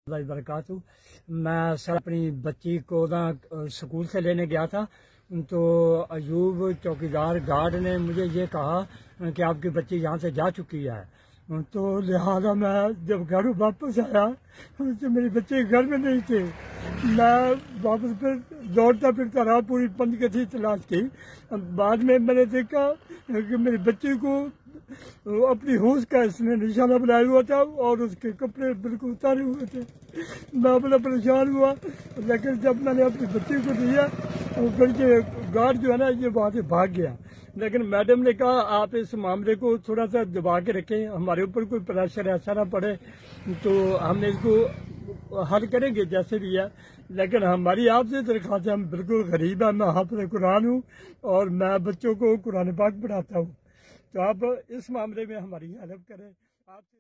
बरकातहू। मैं सर अपनी बच्ची को ना स्कूल से लेने गया था, तो अयूब चौकीदार गार्ड ने मुझे ये कहा कि आपकी बच्ची यहाँ से जा चुकी है। तो लिहाजा मैं जब घर वापस आया तो मेरी बच्चे घर में नहीं थे। मैं वापस फिर दौड़ता फिरता रहा, पूरी पंचकथी तलाश की। बाद में मैंने देखा कि मेरी बच्ची को अपनी होश का इसने निशाना बनाया हुआ था और उसके कपड़े बिल्कुल उतारे हुए थे। मैं बड़ा परेशान हुआ, लेकिन जब मैंने अपनी बच्ची को दिया तो फिर ये गार्ड जो है ना ये वहाँ से भाग गया। लेकिन मैडम ने कहा आप इस मामले को थोड़ा सा दबा के रखें, हमारे ऊपर कोई प्रेशर ऐसा ना पड़े, तो हम इसको हल करेंगे जैसे भी है। लेकिन हमारी आपसे दरख्वास्त है, हम बिल्कुल गरीब हैं, मैं हाफ़िज़ कुरान हूँ और मैं बच्चों को कुरान पाक पढ़ाता हूँ, तो आप इस मामले में हमारी हेल्प करें। आप